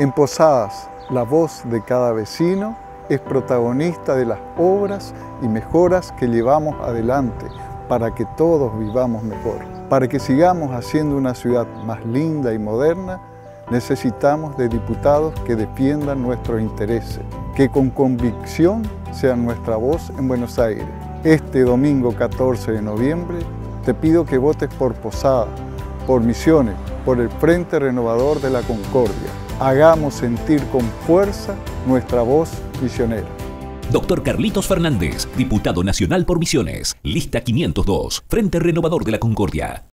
En Posadas, la voz de cada vecino es protagonista de las obras y mejoras que llevamos adelante para que todos vivamos mejor. Para que sigamos haciendo una ciudad más linda y moderna, necesitamos de diputados que defiendan nuestros intereses, que con convicción sean nuestra voz en Buenos Aires. Este domingo 14 de noviembre te pido que votes por Posadas, por Misiones, por el Frente Renovador de la Concordia. Hagamos sentir con fuerza nuestra voz misionera. Dr. Carlitos Fernández, diputado nacional por Misiones, lista 502, Frente Renovador de la Concordia.